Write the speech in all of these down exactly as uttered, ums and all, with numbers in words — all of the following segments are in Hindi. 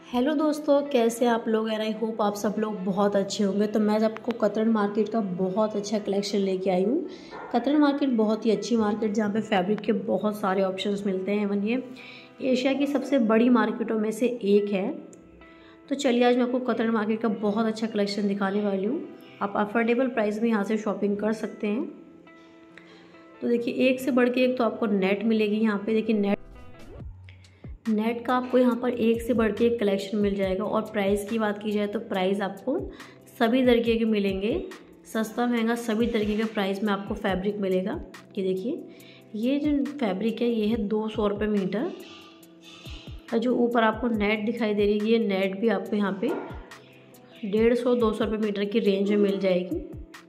हेलो दोस्तों, कैसे आप लोग हैं। आई होप आप सब लोग बहुत अच्छे होंगे। तो मैं आपको कतरन मार्केट का बहुत अच्छा कलेक्शन लेके आई हूँ। कतरन मार्केट बहुत ही अच्छी मार्केट जहाँ पे फैब्रिक के बहुत सारे ऑप्शंस मिलते हैं। एवं ये एशिया की सबसे बड़ी मार्केटों में से एक है। तो चलिए आज मैं आपको कतरन मार्केट का बहुत अच्छा कलेक्शन दिखाने वाली हूँ। आप अफोर्डेबल प्राइस में यहाँ से शॉपिंग कर सकते हैं। तो देखिए, एक से बढ़ के एक तो आपको नेट मिलेगी। यहाँ पे देखिए नेट नेट का आपको यहाँ पर एक से बढ़ के एक कलेक्शन मिल जाएगा। और प्राइस की बात की जाए तो प्राइस आपको सभी तरीके के मिलेंगे, सस्ता महंगा सभी तरीके का प्राइस में आपको फैब्रिक मिलेगा। ये देखिए, ये जो फैब्रिक है ये है दो सौ रुपये मीटर। और जो ऊपर आपको नेट दिखाई दे रही है, ये नेट भी आपको यहाँ पे डेढ़ सौ दो सौ रुपये मीटर की रेंज में मिल जाएगी।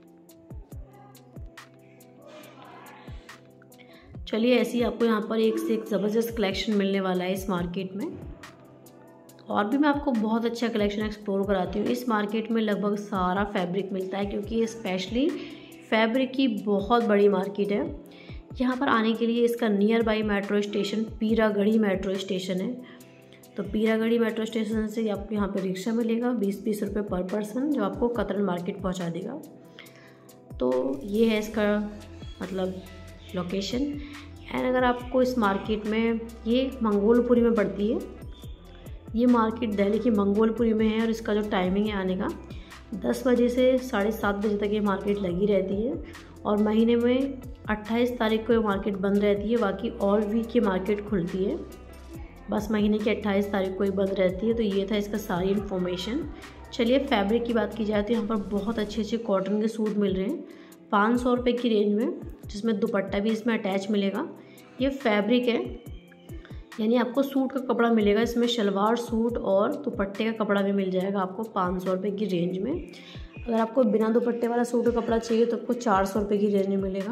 चलिए, ऐसे ही आपको यहाँ पर एक से एक ज़बरदस्त कलेक्शन मिलने वाला है इस मार्केट में। और भी मैं आपको बहुत अच्छा कलेक्शन एक्सप्लोर कराती हूँ। इस मार्केट में लगभग सारा फैब्रिक मिलता है, क्योंकि ये स्पेशली फैब्रिक की बहुत बड़ी मार्केट है। यहाँ पर आने के लिए इसका nearby metro station Peeragarhi metro station है। तो पीरागढ़ी मेट्रो स्टेशन से आपको यहाँ पर रिक्शा मिलेगा बीस बीस रुपये पर पर्सन, जो आपको कतरन मार्केट पहुँचा देगा। तो ये है इसका मतलब लोकेशन। एंड अगर आपको इस मार्केट में, ये मंगोलपुरी में पड़ती है। ये मार्केट दिल्ली की मंगोलपुरी में है। और इसका जो टाइमिंग है आने का दस बजे से साढ़े सात बजे तक ये मार्केट लगी रहती है। और महीने में अट्ठाईस तारीख को ये मार्केट बंद रहती है। बाकी ऑल वीक ये मार्केट खुलती है, बस महीने की अट्ठाईस तारीख को ही बंद रहती है। तो ये था इसका सारी इन्फॉर्मेशन। चलिए, फैब्रिक की बात की जाए तो यहाँ पर बहुत अच्छे अच्छे कॉटन के सूट मिल रहे हैं पाँच सौ रुपये की रेंज में, जिसमें दुपट्टा भी इसमें अटैच मिलेगा। ये फैब्रिक है, यानी आपको सूट का कपड़ा मिलेगा इसमें, शलवार सूट और दुपट्टे का कपड़ा भी मिल जाएगा आपको पाँच सौ रुपये की रेंज में। अगर आपको बिना दुपट्टे वाला सूट का कपड़ा चाहिए तो आपको चार सौ रुपये की रेंज में मिलेगा।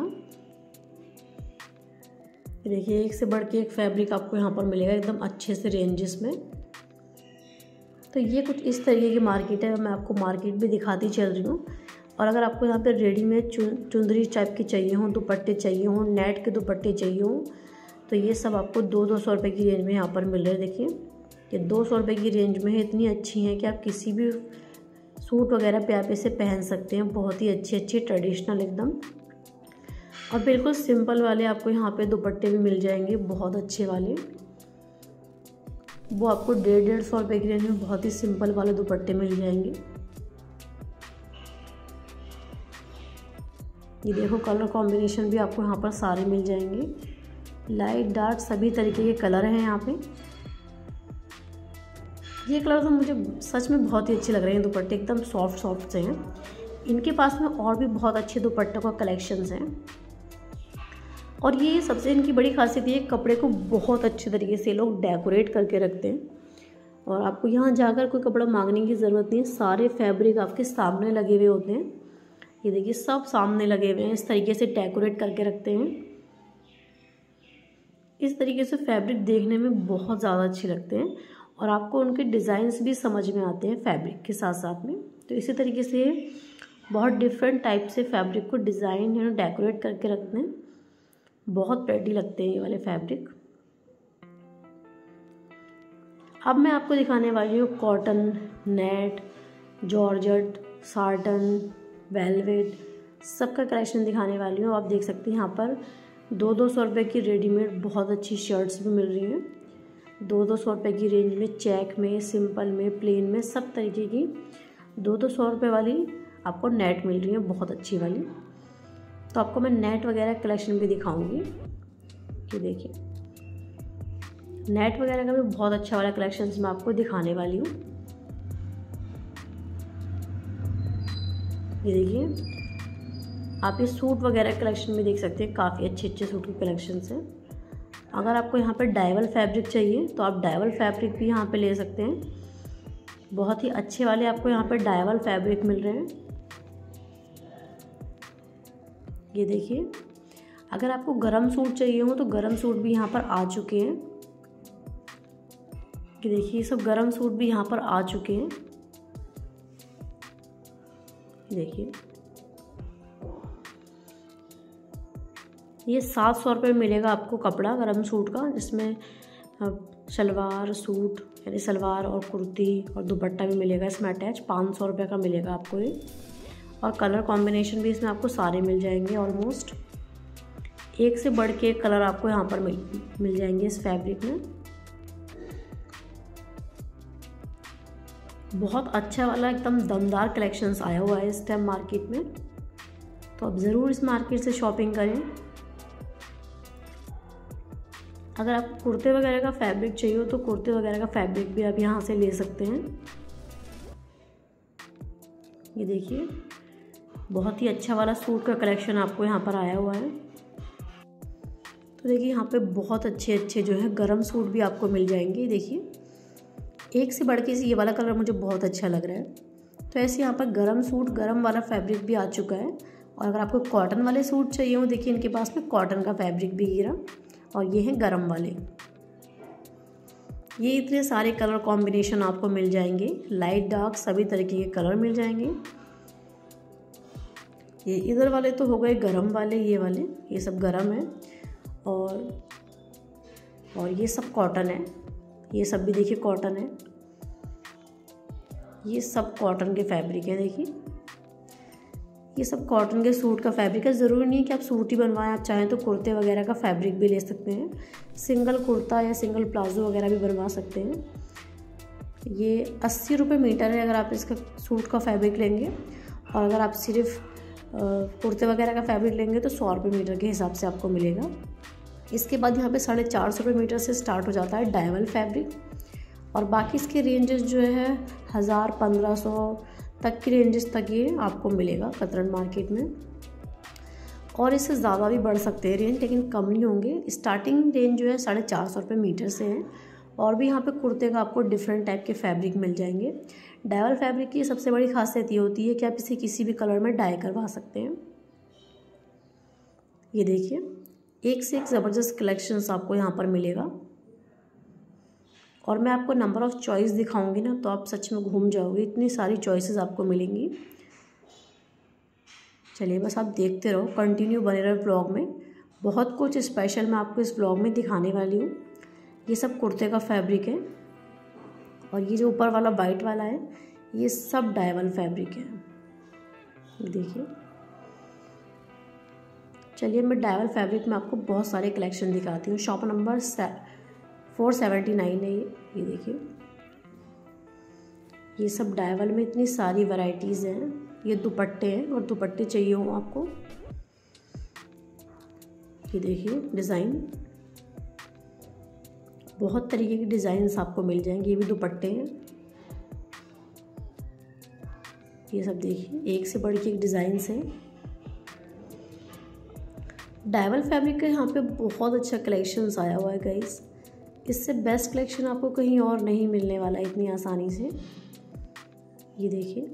देखिए, एक से बढ़ के एक फैब्रिक आपको यहाँ पर मिलेगा एकदम अच्छे से रेंजेस में। तो ये कुछ इस तरीके की मार्केट है। मैं आपको मार्केट भी दिखाती चल रही हूँ। और अगर आपको यहाँ पे रेडीमेड चुंदरी टाइप के चाहिए हों, दुपट्टे चाहिए हों, नेट के दुपट्टे चाहिए हों, तो ये सब आपको दो दो सौ रुपये की रेंज में यहाँ पर मिल रहे हैं। देखिए, ये दो सौ रुपये की रेंज में है। इतनी अच्छी हैं कि आप किसी भी सूट वगैरह पे आप इसे पहन सकते हैं। बहुत ही अच्छी अच्छी ट्रेडिशनल एकदम, और बिल्कुल सिंपल वाले आपको यहाँ पे दुपट्टे भी मिल जाएंगे, बहुत अच्छे वाले। वो आपको डेढ़ डेढ़ सौ रुपये की रेंज में बहुत ही सिंपल वाले दुपट्टे मिल जाएंगे। ये देखो, कलर कॉम्बिनेशन भी आपको यहाँ पर सारे मिल जाएंगे। लाइट डार्क सभी तरीके के कलर हैं यहाँ पे। ये कलर तो मुझे सच में बहुत ही अच्छे लग रहे हैं। दुपट्टे एकदम सॉफ्ट सॉफ्ट से हैं। इनके पास में और भी बहुत अच्छे दुपट्टों का कलेक्शंस हैं। और ये सबसे इनकी बड़ी खासियत ये, कपड़े को बहुत अच्छे तरीके से लोग डेकोरेट करके रखते हैं। और आपको यहाँ जाकर कोई कपड़ा मांगने की ज़रूरत नहीं है। सारे फैब्रिक आपके सामने लगे हुए होते हैं। ये देखिए, सब सामने लगे हुए हैं। इस तरीके से डेकोरेट करके रखते हैं। इस तरीके से फैब्रिक देखने में बहुत ज़्यादा अच्छे लगते हैं। और आपको उनके डिज़ाइंस भी समझ में आते हैं फैब्रिक के साथ साथ में। तो इसी तरीके से बहुत डिफरेंट टाइप से फैब्रिक को डिज़ाइन है डेकोरेट करके रखते हैं। बहुत प्रेटी लगते हैं ये वाले फैब्रिक। अब मैं आपको दिखाने वाली हूँ cotton, net, georgette, satin, velvet, सबका कलेक्शन दिखाने वाली हूँ। आप देख सकते हैं यहाँ पर दो दो सौ रुपये की रेडीमेड बहुत अच्छी शर्ट्स भी मिल रही हैं। दो दो सौ रुपये की रेंज में, चेक में, सिंपल में, प्लेन में, सब तरीके की दो दो सौ रुपये वाली आपको नेट मिल रही है, बहुत अच्छी वाली। तो आपको मैं नेट वगैरह कलेक्शन भी दिखाऊंगी। ये देखिए, नेट वगैरह का भी बहुत अच्छा वाला कलेक्शन मैं आपको दिखाने वाली हूँ। ये देखिए, आप ये सूट वगैरह कलेक्शन में देख सकते हैं। काफ़ी अच्छे अच्छे सूट के कलेक्शंस हैं। अगर आपको यहाँ पर डाइवल फैब्रिक चाहिए तो आप डाइवल फैब्रिक भी यहाँ पे ले सकते हैं। बहुत ही अच्छे वाले आपको यहाँ पर डाइवल फैब्रिक मिल रहे हैं। ये देखिए, अगर आपको गरम सूट चाहिए हो तो गरम सूट भी यहाँ पर आ चुके हैं। ये देखिए, सब गरम सूट भी यहाँ पर आ चुके हैं। देखिए, ये सात सौ रुपये मिलेगा आपको कपड़ा गरम सूट का, जिसमें शलवार सूट यानी सलवार और कुर्ती और दुपट्टा भी मिलेगा इसमें अटैच। पाँच सौ रुपये का मिलेगा आपको ये। और कलर कॉम्बिनेशन भी इसमें आपको सारे मिल जाएंगे। ऑलमोस्ट एक से बढ़ के एक कलर आपको यहाँ पर मिल मिल जाएंगे इस फैब्रिक में। बहुत अच्छा वाला एकदम दमदार कलेक्शंस आया हुआ है इस टाइम मार्केट में, तो आप ज़रूर इस मार्केट से शॉपिंग करें। अगर आपको कुर्ते वगैरह का फैब्रिक चाहिए हो तो कुर्ते वगैरह का फैब्रिक भी आप यहाँ से ले सकते हैं। ये देखिए बहुत ही अच्छा वाला सूट का कलेक्शन आपको यहाँ पर आया हुआ है। तो देखिए यहाँ पे बहुत अच्छे अच्छे जो है गरम सूट भी आपको मिल जाएंगे। देखिए एक से बढ़ के ये वाला कलर मुझे बहुत अच्छा लग रहा है। तो ऐसे यहाँ पर गरम सूट, गरम वाला फैब्रिक भी आ चुका है। और अगर आपको कॉटन वाले सूट चाहिए हो, देखिए इनके पास में कॉटन का फैब्रिक भी गिरा, और ये हैं गरम वाले। ये इतने सारे कलर कॉम्बिनेशन आपको मिल जाएंगे, लाइट डार्क सभी तरीके के कलर मिल जाएंगे। ये इधर वाले तो हो गए गरम वाले, ये वाले ये सब गरम है, और और ये सब कॉटन है। ये सब भी देखिए कॉटन है, ये सब कॉटन के फैब्रिक है। देखिए ये सब कॉटन के सूट का फैब्रिक है। ज़रूरी नहीं है कि आप सूट ही बनवाएं, आप चाहें तो कुर्ते वगैरह का फैब्रिक भी ले सकते हैं। सिंगल कुर्ता या सिंगल प्लाजो वगैरह भी बनवा सकते हैं। ये अस्सी रुपये मीटर है अगर आप इसका सूट का फैब्रिक लेंगे, और अगर आप सिर्फ कुर्ते वगैरह का फैब्रिक लेंगे तो सौ रुपये मीटर के हिसाब से आपको मिलेगा। इसके बाद यहाँ पे साढ़े चार सौ रुपये मीटर से स्टार्ट हो जाता है डायवल फैब्रिक, और बाकी इसके रेंजेस जो है हज़ार पंद्रह सौ तक की रेंजेस तक ये आपको मिलेगा कतरन मार्केट में। और इससे ज़्यादा भी बढ़ सकते हैं रेंज, लेकिन कम नहीं होंगे। स्टार्टिंग रेंज जो है साढ़े चार सौ रुपये मीटर से है। और भी यहाँ पे कुर्ते का आपको डिफरेंट टाइप के फैब्रिक मिल जाएंगे। डायवल फैब्रिक की सबसे बड़ी खासियत ये होती है कि आप इसे किसी भी कलर में डाई करवा सकते हैं। ये देखिए एक से एक ज़बरदस्त कलेक्शंस आपको यहाँ पर मिलेगा, और मैं आपको नंबर ऑफ़ चॉइस दिखाऊंगी ना तो आप सच में घूम जाओगे, इतनी सारी चॉइसेस आपको मिलेंगी। चलिए बस आप देखते रहो, कंटिन्यू बने रहो ब्लॉग में। बहुत कुछ स्पेशल मैं आपको इस ब्लॉग में दिखाने वाली हूँ। ये सब कुर्ते का फैब्रिक है, और ये जो ऊपर वाला वाइट वाला है ये सब डायवल फैब्रिक है। देखिए चलिए मैं डायवल फैब्रिक में आपको बहुत सारे कलेक्शन दिखाती हूँ। Shop number four seventy nine है ये ये देखिए ये सब डायवल में इतनी सारी वैरायटीज़ हैं। ये दुपट्टे हैं, और दुपट्टे चाहिए हो आपको, ये देखिए डिज़ाइन, बहुत तरीके के डिज़ाइंस आपको मिल जाएंगे। ये भी दुपट्टे हैं, ये सब देखिए एक से बढ़ के एक डिज़ाइंस हैं। डायवल फैब्रिक का यहाँ पे बहुत अच्छा कलेक्शंस आया हुआ है गाइस। इससे बेस्ट कलेक्शन आपको कहीं और नहीं मिलने वाला है इतनी आसानी से। ये देखिए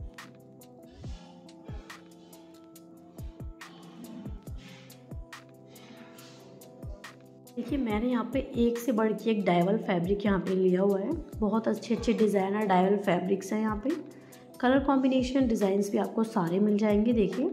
देखिए मैंने यहाँ पे एक से बढ़ के एक डायवल फैब्रिक यहाँ पे लिया हुआ है। बहुत अच्छे अच्छे डिज़ाइनर डायवल फैब्रिक्स हैं यहाँ पे। कलर कॉम्बिनेशन डिज़ाइंस भी आपको सारे मिल जाएंगे। देखिए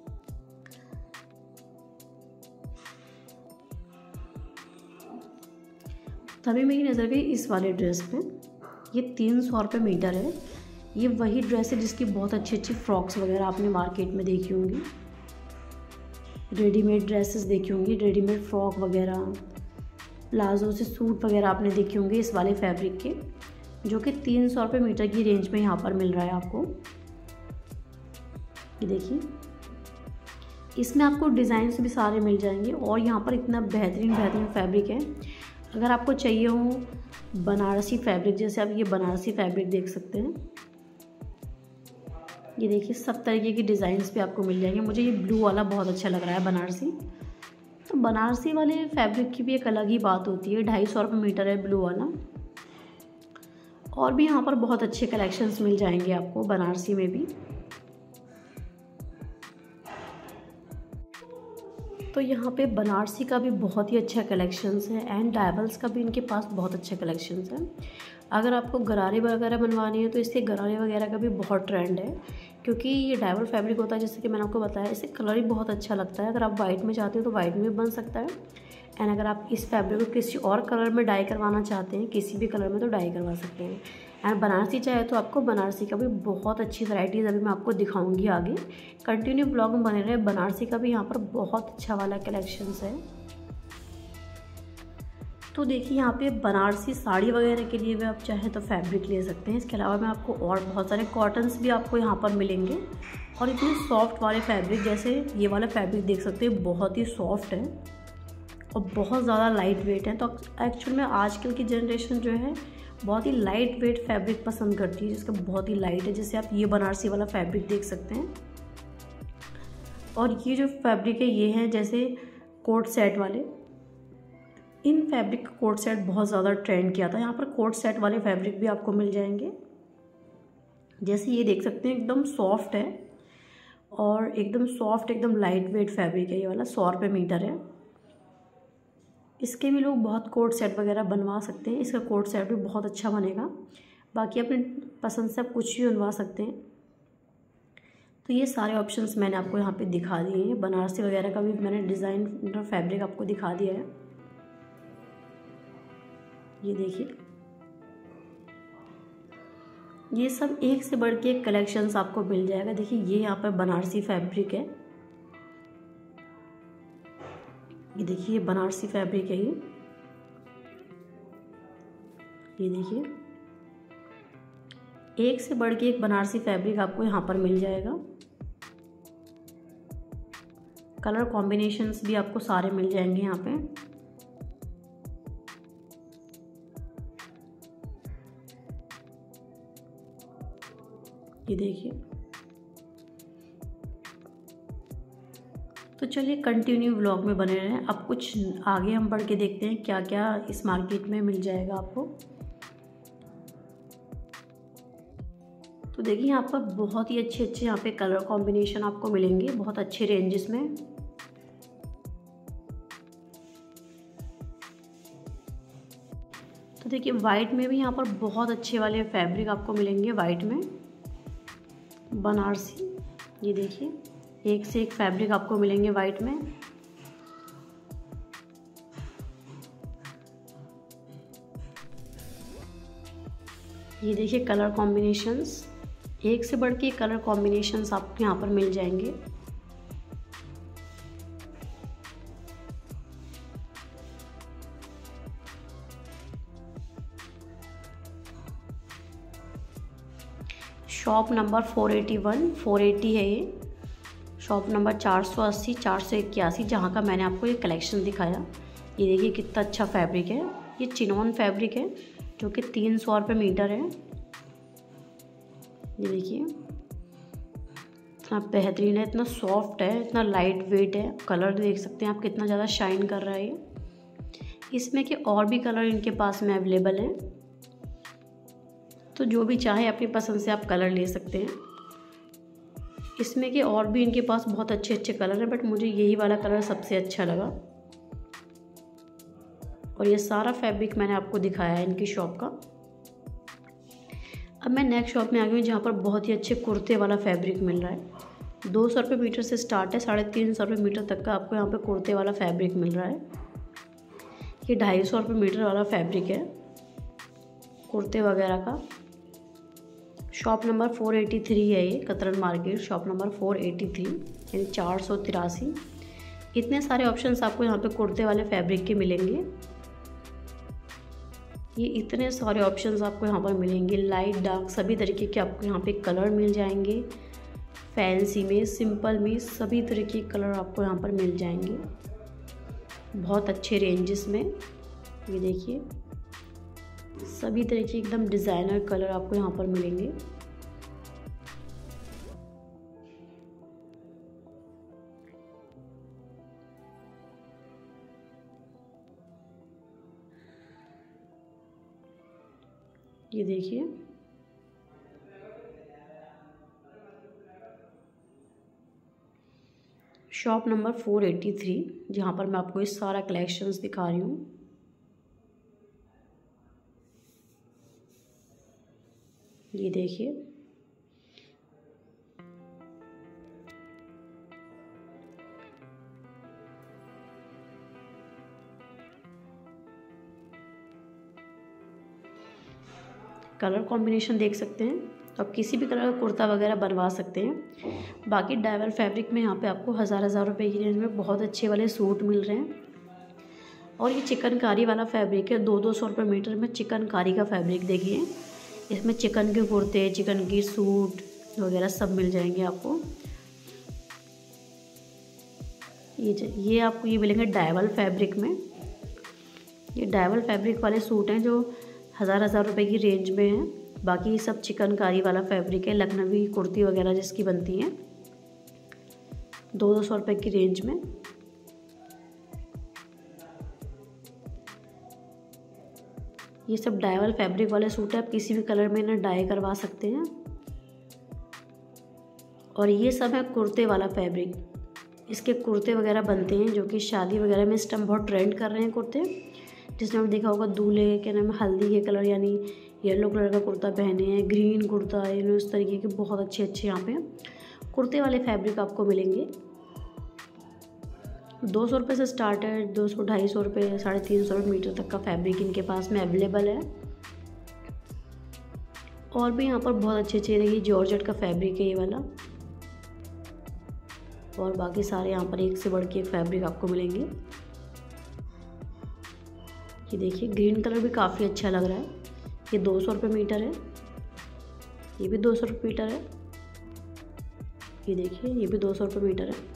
तभी मेरी नज़र गई इस वाले ड्रेस पे। ये तीन सौ रुपये मीटर है। ये वही ड्रेस है जिसकी बहुत अच्छी अच्छी फ्रॉक्स वगैरह आपने मार्केट में देखी होंगी, रेडीमेड ड्रेसेस देखी होंगी, रेडीमेड फ्रॉक वगैरह, प्लाजो से सूट वगैरह आपने देखे होंगे इस वाले फैब्रिक के, जो कि तीन सौ रुपये मीटर की रेंज में यहाँ पर मिल रहा है आपको। ये देखिए इसमें आपको डिज़ाइंस भी सारे मिल जाएंगे, और यहाँ पर इतना बेहतरीन बेहतरीन फैब्रिक है। अगर आपको चाहिए हो बनारसी फैब्रिक, जैसे आप ये बनारसी फैब्रिक देख सकते हैं, ये देखिए सब तरीके की डिज़ाइंस भी आपको मिल जाएंगे। मुझे ये ब्लू वाला बहुत अच्छा लग रहा है बनारसी। तो बनारसी वाले फैब्रिक की भी एक अलग ही बात होती है। ढाई सौ रुपये मीटर है ब्लू वाला। और भी यहाँ पर बहुत अच्छे कलेक्शंस मिल जाएंगे आपको बनारसी में भी। तो यहाँ पे बनारसी का भी बहुत ही अच्छा कलेक्शंस है, एंड डायवल्स का भी इनके पास बहुत अच्छे कलेक्शंस हैं। अगर आपको गरारे वगैरह बनवानी है तो इसके गरारे वगैरह का भी बहुत ट्रेंड है, क्योंकि ये डायवल फैब्रिक होता है जैसे कि मैंने आपको बताया। इससे कलर ही बहुत अच्छा लगता है। अगर आप वाइट में चाहते हो तो वाइट में भी बन सकता है, एंड अगर आप इस फैब्रिक को किसी और कलर में डाई करवाना चाहते हैं, किसी भी कलर में, तो डाई करवा सकते हैं। एंड बनारसी चाहे तो आपको बनारसी का भी बहुत अच्छी वैराइटीज़ अभी मैं आपको दिखाऊंगी आगे। कंटिन्यू ब्लॉग में बने रहे। बनारसी का भी यहाँ पर बहुत अच्छा वाला कलेक्शंस है। तो देखिए यहाँ पे बनारसी साड़ी वगैरह के लिए भी आप चाहे तो फैब्रिक ले सकते हैं। इसके अलावा मैं आपको और बहुत सारे कॉटन्स भी आपको यहाँ पर मिलेंगे और इतने सॉफ्ट वाले फैब्रिक, जैसे ये वाला फैब्रिक देख सकते हैं, बहुत ही सॉफ्ट है और बहुत ज़्यादा लाइट वेट है। तो एक्चुअल में आजकल की जनरेशन जो है बहुत ही लाइट वेट फैब्रिक पसंद करती है, जिसका बहुत ही लाइट है। जैसे आप ये बनारसी वाला फैब्रिक देख सकते हैं। और ये जो फैब्रिक है ये है जैसे कोट सेट वाले। इन फैब्रिक का कोट सेट बहुत ज़्यादा ट्रेंड किया था। यहाँ पर कोट सेट वाले फैब्रिक भी आपको मिल जाएंगे। जैसे ये देख सकते हैं एकदम सॉफ्ट है और एकदम सॉफ्ट एकदम लाइट वेट फैब्रिक है। ये वाला सौ रुपये मीटर है। इसके भी लोग बहुत कोट सेट वगैरह बनवा सकते हैं। इसका कोट सेट भी बहुत अच्छा बनेगा। बाकी अपने पसंद से आप कुछ भी बनवा सकते हैं। तो ये सारे ऑप्शंस मैंने आपको यहाँ पे दिखा दिए हैं। बनारसी वगैरह का भी मैंने डिज़ाइन फैब्रिक आपको दिखा दिया है। ये देखिए, ये सब एक से बढ़ के एक कलेक्शंस आपको मिल जाएगा। देखिए ये यहाँ पर बनारसी फैब्रिक है। ये देखिए बनारसी फैब्रिक है। ये ये देखिए, एक से बढ़ के एक बनारसी फैब्रिक आपको यहाँ पर मिल जाएगा। कलर कॉम्बिनेशंस भी आपको सारे मिल जाएंगे यहाँ पे। ये देखिए। तो चलिए कंटिन्यू व्लॉग में बने रहें। अब कुछ आगे हम बढ़ के देखते हैं क्या क्या इस मार्केट में मिल जाएगा आपको। तो देखिए यहाँ पर बहुत ही अच्छे अच्छे यहाँ पे कलर कॉम्बिनेशन आपको मिलेंगे बहुत अच्छे रेंजेस में। तो देखिए वाइट में भी यहाँ पर बहुत अच्छे वाले फैब्रिक आपको मिलेंगे। वाइट में बनारसी, ये देखिए एक से एक फैब्रिक आपको मिलेंगे वाइट में। ये देखिए कलर कॉम्बिनेशंस, एक से बढ़ के कलर कॉम्बिनेशंस आपको यहाँ पर मिल जाएंगे। Shop number four eighty one, four eighty है ये। शॉप नंबर चार सौ अस्सी, चार सौ इक्यासी, जहाँ का मैंने आपको ये कलेक्शन दिखाया। ये देखिए कितना अच्छा फैब्रिक है। ये चिनॉन फैब्रिक है जो कि तीन सौ रुपये मीटर है। ये देखिए इतना बेहतरीन है, इतना सॉफ्ट है, इतना लाइट वेट है। कलर देख सकते हैं आप कितना ज़्यादा शाइन कर रहा है ये। इसमें के और भी कलर इनके पास में अवेलेबल हैं, तो जो भी चाहे अपनी पसंद से आप कलर ले सकते हैं। इसमें के और भी इनके पास बहुत अच्छे अच्छे कलर हैं, बट मुझे यही वाला कलर सबसे अच्छा लगा। और ये सारा फैब्रिक मैंने आपको दिखाया है इनकी शॉप का। अब मैं नेक्स्ट शॉप में आ गई हूँ जहाँ पर बहुत ही अच्छे कुर्ते वाला फैब्रिक मिल रहा है। दो सौ रुपये मीटर से स्टार्ट है, साढ़े तीन सौ रुपये मीटर तक का आपको यहाँ पे कुर्ते वाला फैब्रिक मिल रहा है। ये ढाई सौ रुपये मीटर वाला फैब्रिक है कुर्ते वगैरह का। Shop number four eighty three है ये, कतरन market, shop number four eighty three, यानी चार सौ तिरासी। इतने सारे ऑप्शंस आपको यहाँ पे कुर्ते वाले फैब्रिक के मिलेंगे। ये इतने सारे ऑप्शंस आपको यहाँ पर मिलेंगे, लाइट डार्क सभी तरीके के आपको यहाँ पे कलर मिल जाएंगे। फैंसी में, सिंपल में, सभी तरीके के कलर आपको यहाँ पर मिल जाएंगे बहुत अच्छे रेंजेस में। ये देखिए सभी तरीके एकदम डिज़ाइनर कलर आपको यहाँ पर मिलेंगे। ये देखिए shop number four eighty three, जहाँ पर मैं आपको इस सारा कलेक्शंस दिखा रही हूँ। ये देखिए कलर कॉम्बिनेशन देख सकते हैं, तो आप किसी भी कलर का कुर्ता वगैरह बनवा सकते हैं। बाकी डाइवल फैब्रिक में यहाँ पे आपको हज़ार हज़ार रुपये की रेंज में बहुत अच्छे वाले सूट मिल रहे हैं। और ये चिकनकारी वाला फैब्रिक है, दो दो सौ रुपये मीटर में चिकनकारी का फैब्रिक देखिए। इसमें चिकन के कुर्ते, चिकन की सूट वगैरह सब मिल जाएंगे आपको। ये ये आपको ये मिलेंगे डाइवल फैब्रिक में। ये डाइवल फैब्रिक वाले सूट हैं जो हज़ार हज़ार रुपये की रेंज में हैं। बाकी ये सब चिकनकारी वाला फैब्रिक है, लखनवी कुर्ती वगैरह जिसकी बनती हैं, दो दो सौ रुपये की रेंज में। ये सब डाइवल फैब्रिक वाले सूट है, आप किसी भी कलर में इन्हें डाई करवा सकते हैं। और ये सब है कुर्ते वाला फैब्रिक, इसके कुर्ते वगैरह बनते हैं जो कि शादी वगैरह में इस टाइम बहुत ट्रेंड कर रहे हैं कुर्ते। जिसने आपने देखा होगा दूल्हे के नाम हल्दी के कलर यानी येलो कलर का कुर्ता पहने हैं, ग्रीन कुर्ता, यू नो इस तरीके के बहुत अच्छे अच्छे यहाँ पे कुर्ते वाले फैब्रिक आपको मिलेंगे। दो सौ रुपये से स्टार्ट है, दो सौ ढाई सौ रुपये साढ़े तीन सौ रुपये मीटर तक का फैब्रिक इनके पास में अवेलेबल है। और भी यहाँ पर बहुत अच्छे अच्छे देखिए जॉर्जेट का फैब्रिक है ये वाला। और बाकी सारे यहाँ पर एक से बढ़ के एक फैब्रिक आपको मिलेंगे। ये देखिए ग्रीन कलर भी काफ़ी अच्छा लग रहा है, ये दो सौ रुपये मीटर है। ये भी दो सौ रुपये मीटर है। ये देखिए ये भी दो सौ रुपये मीटर है।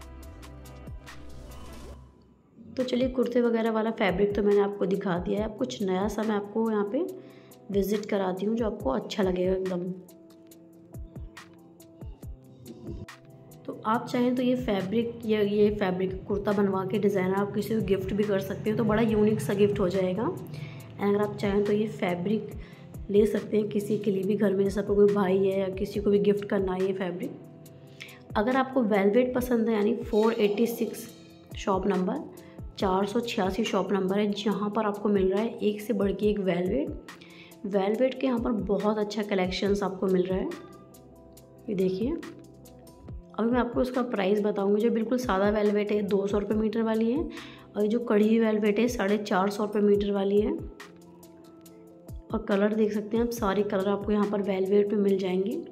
तो चलिए कुर्ते वगैरह वाला फैब्रिक तो मैंने आपको दिखा दिया है। अब कुछ नया सा मैं आपको यहाँ पे विज़िट कराती हूँ जो आपको अच्छा लगेगा एकदम। तो आप चाहें तो ये फैब्रिक या ये फैब्रिक कुर्ता बनवा के डिज़ाइनर आप किसी को गिफ्ट भी कर सकते हो, तो बड़ा यूनिक सा गिफ्ट हो जाएगा। एंड अगर आप चाहें तो ये फैब्रिक ले सकते हैं किसी के लिए भी घर में, जैसे आपको कोई भाई है या किसी को भी गिफ्ट करना है ये फैब्रिक। अगर आपको वेलवेट पसंद है यानी four eighty six shop number, चार सौ छियासी शॉप नंबर है, जहाँ पर आपको मिल रहा है एक से बढ़ के एक वेलवेट। वेलवेट के यहाँ पर बहुत अच्छा कलेक्शंस आपको मिल रहा है। ये देखिए अभी मैं आपको उसका प्राइस बताऊंगी। जो बिल्कुल सादा वेलवेट है दो सौ रुपये मीटर वाली है, और जो कढ़ी वेलवेट है साढ़े चार सौ रुपये मीटर वाली है। और कलर देख सकते हैं आप, सारे कलर आपको यहाँ पर वेलवेट में मिल जाएंगे।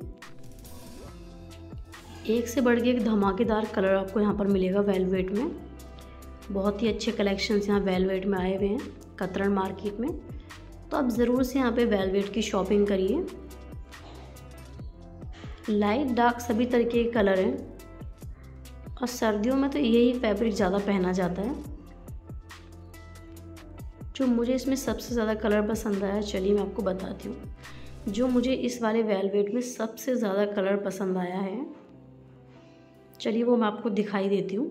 एक से बढ़ के एक धमाकेदार कलर आपको यहाँ पर मिलेगा वेलवेट में। बहुत ही अच्छे कलेक्शंस यहाँ वेलवेट में आए हुए हैं कतरन मार्केट में, तो आप ज़रूर से यहाँ पे वेलवेट की शॉपिंग करिए। लाइट डार्क सभी तरीके के कलर हैं, और सर्दियों में तो यही फैब्रिक ज़्यादा पहना जाता है। जो मुझे इसमें सबसे ज़्यादा कलर पसंद आया, चलिए मैं आपको बताती हूँ। जो मुझे इस वाले वेलवेट में सबसे ज़्यादा कलर पसंद आया है, चलिए वो मैं आपको दिखाई देती हूँ।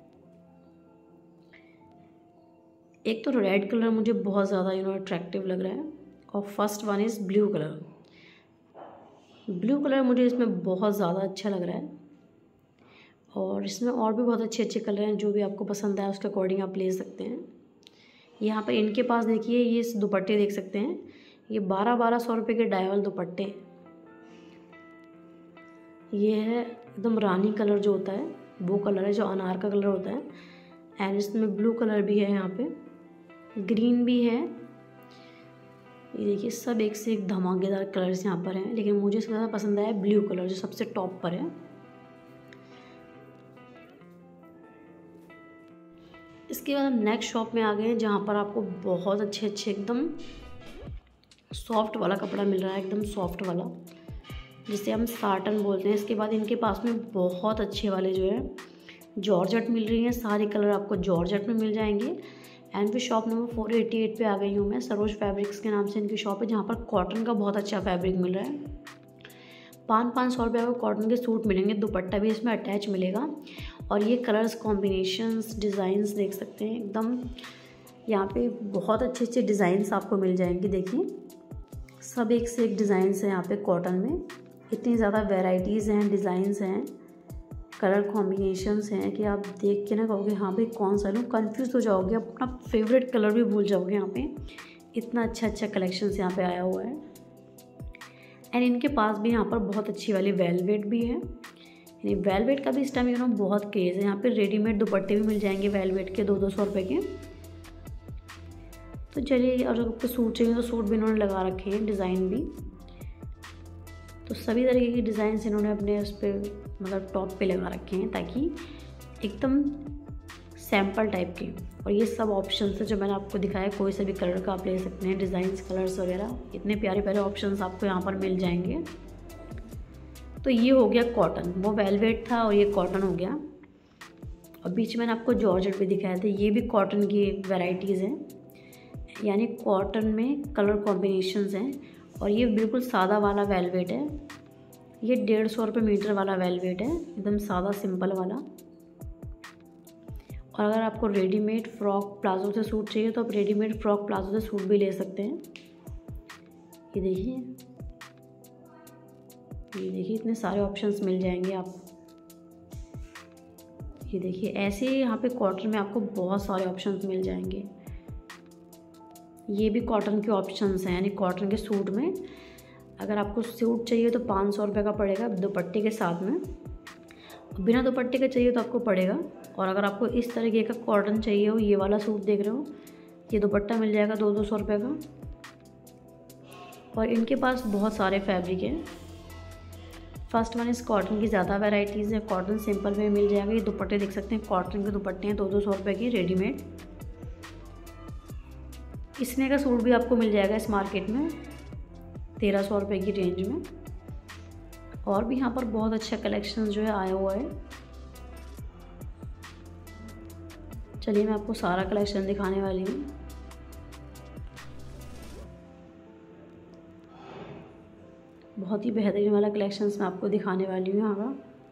एक तो रेड कलर मुझे बहुत ज़्यादा यू नो अट्रैक्टिव लग रहा है, और first one is blue colour. Blue colour मुझे इसमें बहुत ज़्यादा अच्छा लग रहा है। और इसमें और भी बहुत अच्छे अच्छे कलर हैं, जो भी आपको पसंद आए उसके अकॉर्डिंग आप ले सकते हैं। यहाँ पर इनके पास देखिए ये दुपट्टे देख सकते हैं, ये बारह बारह सौ रुपये के डाइवल दुपट्टे। ये है एकदम रानी कलर जो होता है, वो कलर है जो अनार का कलर होता है। एंड इसमें ब्लू कलर भी है, यहाँ पे ग्रीन भी है। ये देखिए सब एक से एक धमाकेदार कलर्स यहाँ पर हैं, लेकिन मुझे सबसे ज़्यादा पसंद आया ब्लू कलर जो सबसे टॉप पर है। इसके बाद हम नेक्स्ट शॉप में आ गए हैं, जहाँ पर आपको बहुत अच्छे अच्छे एकदम सॉफ्ट वाला कपड़ा मिल रहा है, एकदम सॉफ्ट वाला जिसे हम साटन बोलते हैं। इसके बाद इनके पास में बहुत अच्छे वाले जो है जॉर्जेट मिल रही हैं, सारे कलर आपको जॉर्जेट में मिल जाएंगे। एंड फिर shop number four eighty eight पे आ गई हूँ मैं। सरोज फैब्रिक्स के नाम से इनकी शॉप है, जहाँ पर कॉटन का बहुत अच्छा फैब्रिक मिल रहा है। पाँच पाँच सौ रुपये आपको कॉटन के सूट मिलेंगे, दुपट्टा भी इसमें अटैच मिलेगा। और ये कलर्स कॉम्बिनेशंस डिज़ाइंस देख सकते हैं एकदम, यहाँ पे बहुत अच्छे अच्छे डिज़ाइंस आपको मिल जाएंगे। देखिए सब एक से एक डिज़ाइंस हैं यहाँ पे कॉटन में, इतनी ज़्यादा वेराइटीज़ हैं, डिज़ाइंस हैं, कलर कॉम्बिनेशंस हैं कि आप देख के ना कहोगे हाँ भाई कौन सा लूँ, कंफ्यूज हो जाओगे, अपना फेवरेट कलर भी भूल जाओगे। यहाँ पे इतना अच्छा अच्छा कलेक्शंस यहाँ पे आया हुआ है। एंड इनके पास भी यहाँ पर बहुत अच्छी वाली वेलवेट भी है, यानी वेलवेट का भी इस टाइम यू नो बहुत क्रेज़ है। यहाँ पे रेडीमेड दुपट्टे भी मिल जाएंगे वेलवेट के, दो दो सौ रुपये के। तो चलिए, और आपको सूट चाहिए तो सूट भी इन्होंने लगा रखे हैं, डिज़ाइन भी। तो सभी तरीके की डिज़ाइन इन्होंने अपने उस पर मतलब टॉप पे लगा रखे हैं ताकि एकदम सैम्पल टाइप के। और ये सब ऑप्शन है जो मैंने आपको दिखाया, कोई सा भी कलर का आप ले सकते हैं, डिज़ाइंस कलर्स वगैरह, इतने प्यारे प्यारे ऑप्शंस आपको यहाँ पर मिल जाएंगे। तो ये हो गया कॉटन, वो वेलवेट था और ये कॉटन हो गया। और बीच में मैंने आपको जॉर्जेट भी दिखाया था, ये भी कॉटन की वैरायटीज़ हैं, यानी कॉटन में कलर कॉम्बिनेशंस हैं। और ये बिल्कुल सादा वाला वेलवेट है, ये डेढ़ सौ रुपये मीटर वाला वेलवेट है, एकदम सादा सिंपल वाला। और अगर आपको रेडीमेड फ्रॉक प्लाजो से सूट चाहिए तो आप रेडीमेड फ्रॉक प्लाजो से सूट भी ले सकते हैं। ये देखिए, ये देखिए इतने सारे ऑप्शंस मिल जाएंगे आपको। ये देखिए ऐसे यहाँ पे कॉटन में आपको बहुत सारे ऑप्शंस मिल जाएंगे। ये भी कॉटन के ऑप्शंस हैं, यानी कॉटन के सूट में अगर आपको सूट चाहिए तो पाँच सौ रुपये का पड़ेगा दुपट्टे के साथ में, बिना दुपट्टे के चाहिए तो आपको पड़ेगा। और अगर आपको इस तरीके का कॉटन चाहिए हो, ये वाला सूट देख रहे हो, ये दुपट्टा मिल जाएगा दो दो सौ रुपये का। और इनके पास बहुत सारे फैब्रिक हैं। फर्स्ट वन इस कॉटन की ज़्यादा वैरायटीज़ है, कॉटन सिंपल में मिल जाएगा। ये दुपट्टे देख सकते हैं, कॉटन के दुपट्टे हैं दो दो सौ रुपये की रेडीमेड। इसने का सूट भी आपको मिल जाएगा इस मार्केट में तेरह सौ रुपये की रेंज में। और भी यहाँ पर बहुत अच्छा कलेक्शन जो है आया हुआ है। चलिए मैं आपको सारा कलेक्शन दिखाने वाली हूँ। बहुत ही बेहतरीन वाला कलेक्शंस मैं आपको दिखाने वाली हूँ यहाँ का।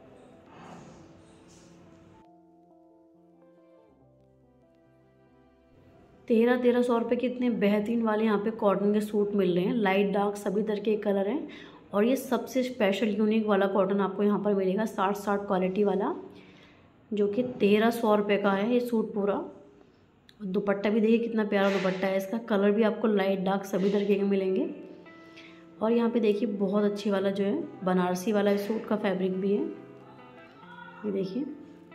तेरह तेरह सौ रुपये के इतने बेहतरीन वाले यहाँ पे कॉटन के सूट मिल रहे हैं, लाइट डार्क सभी तरह के कलर हैं। और ये सबसे स्पेशल यूनिक वाला कॉटन आपको यहाँ पर मिलेगा साठ साठ क्वालिटी वाला, जो कि तेरह सौ रुपये का है ये सूट पूरा। दुपट्टा भी देखिए कितना प्यारा दुपट्टा है इसका, कलर भी आपको लाइट डार्क सभी तरीके के मिलेंगे। और यहाँ पे देखिए बहुत अच्छी वाला जो है बनारसी वाला सूट का फैब्रिक भी है, ये देखिए।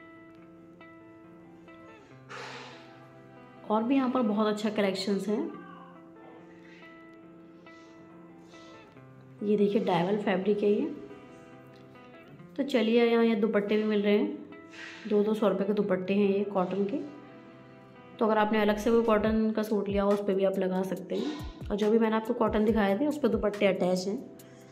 और भी यहाँ पर बहुत अच्छा कलेक्शंस है। ये देखिए डायवल फैब्रिक है ये। तो चलिए यहाँ ये दुपट्टे भी मिल रहे हैं, दो दो सौ रुपये के दुपट्टे हैं ये कॉटन के। तो अगर आपने अलग से कोई कॉटन का सूट लिया हो उस पर भी आप लगा सकते हैं। और जो भी मैंने आपको कॉटन दिखाए थे उस पर दुपट्टे अटैच हैं।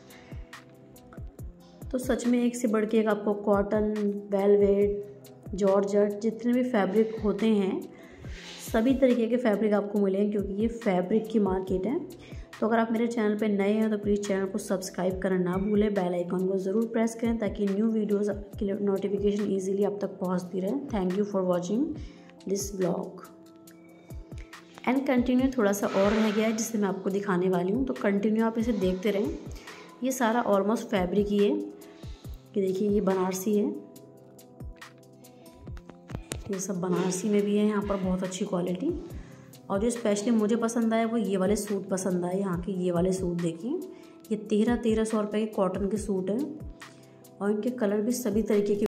तो सच में एक से बढ़ के एक आपको कॉटन, वेलवेट, जॉर्जेट जितने भी फैब्रिक होते हैं सभी तरीके के फैब्रिक आपको मिलेंगे, क्योंकि ये फैब्रिक की मार्केट है। तो अगर आप मेरे चैनल पे नए हैं तो प्लीज़ चैनल को सब्सक्राइब करना ना भूलें, बेल आइकन को ज़रूर प्रेस करें ताकि न्यू वीडियोज़ की नोटिफिकेशन ईजिली आप तक पहुंचती रहे। Thank you for watching this blog and continue. थोड़ा सा और रह गया है जिसे मैं आपको दिखाने वाली हूँ, तो कंटिन्यू आप इसे देखते रहें। ये सारा ऑलमोस्ट फैब्रिक ही है, ये देखिए ये बनारसी है, ये सब बनारसी में भी है यहाँ पर बहुत अच्छी क्वालिटी। और जो स्पेशली मुझे पसंद आया वो ये वाले सूट पसंद आए, यहाँ के ये वाले सूट देखिए, ये तेरह तेरह सौ रुपये के कॉटन के सूट हैं और इनके कलर भी सभी तरीके के